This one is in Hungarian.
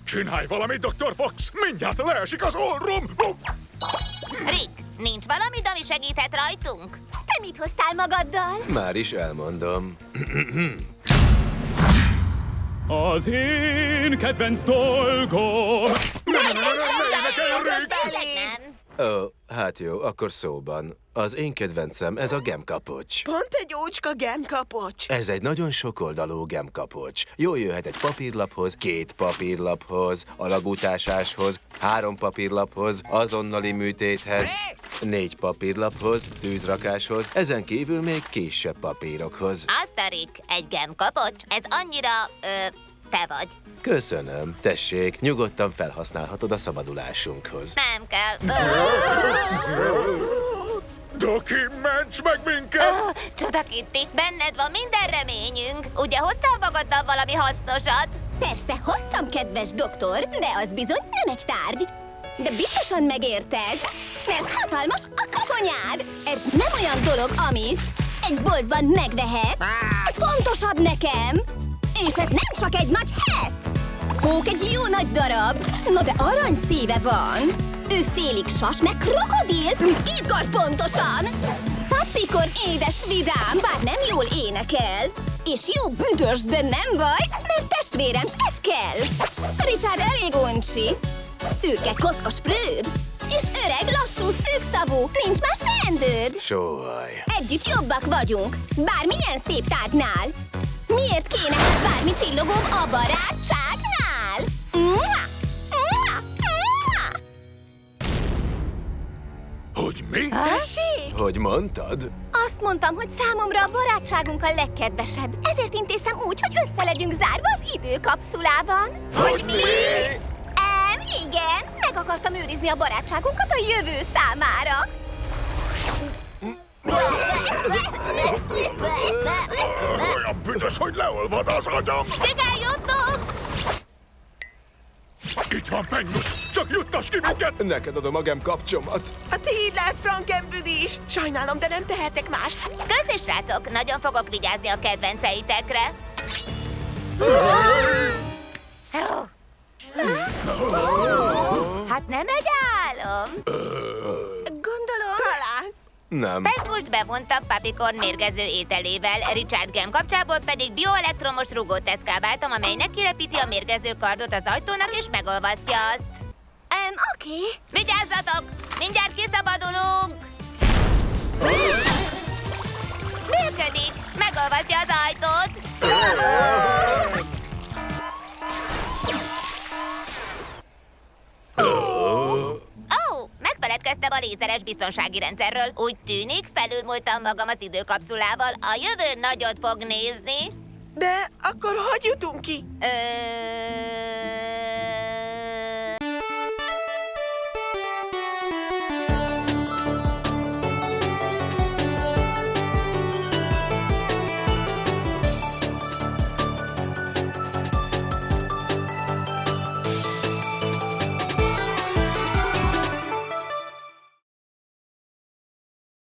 Csinálj valamit, Dr. Fox! Mindjárt leesik az orrom! Rick, nincs valamit, ami segíthet rajtunk? Te mit hoztál magaddal? Már is elmondom. Az én kedvenc dolgom! Ó, hát jó, akkor szóban. Az én kedvencem, ez a gemkapocs. Pont egy ócska gemkapocs. Ez egy nagyon sokoldalú gemkapocs. Jól jöhet egy papírlaphoz, 2 papírlaphoz, alagútásáshoz, 3 papírlaphoz, azonnali műtéthez, 4 papírlaphoz, tűzrakáshoz, ezen kívül még kisebb papírokhoz. Azt a Rick, egy gemkapocs, ez annyira, te vagy. Köszönöm. Tessék, nyugodtan felhasználhatod a szabadulásunkhoz. Nem kell. Doki, ments meg minket! Csoda Kitty, benned van minden reményünk. Ugye hoztál magaddal valami hasznosat? Persze, hoztam, kedves doktor, de az bizony nem egy tárgy. De biztosan megérted, mert hatalmas a koponyád. Ez nem olyan dolog, amit egy boltban megvehetsz. Ez fontosabb nekem. És ez nem csak egy nagy hec. Hók egy jó nagy darab, no de arany szíve van. Ő félig sas, meg krokodil, plusz 2 kard pontosan. Pappikon édes vidám, bár nem jól énekel. És jó büdös, de nem baj, mert testvérem, s ez kell. Richard elég uncsi, szürke kockos prőd, és öreg, lassú, szűkszavú, nincs más teendőd. Sóhaj. Együtt jobbak vagyunk, bármilyen szép tárgynál. Miért kéne bármi csillogóbb a barátságnál? Mua! Mua! Mua! Hogy mi? Tessék! Hogy mondtad? Azt mondtam, hogy számomra a barátságunk a legkedvesebb. Ezért intéztem úgy, hogy össze legyünk zárva az időkapszulában. Hogy mi? Igen, meg akartam őrizni a barátságunkat a jövő számára. Olyan büdös, hogy leolvad az agyam! Figyelj, Itt van, Pengus! Csak juttass ki minket! Neked adom a gemkapcsomat. A tiéd lehet, Frankenbüdis. Sajnálom, de nem tehetek más. Köszi, srácok! Nagyon fogok vigyázni a kedvenceitekre. Hát nem egy álom. Gondolom... Talán. Nem. Pengus bevonta Papikorn mérgező ételével, Richard gem kapcsából pedig bioelektromos rugót eszkábáltam, amelynek kirepíti a mérgező kardot az ajtónak és megolvasztja azt. Oké. Vigyázzatok! Mindjárt kiszabadulunk! Működik! Megolvasztja az ajtót! Megfeledkeztem a lézeres biztonsági rendszerről. Úgy tűnik, felülmúltam magam az időkapszulával. A jövő nagyot fog nézni. De akkor hogy jutunk ki?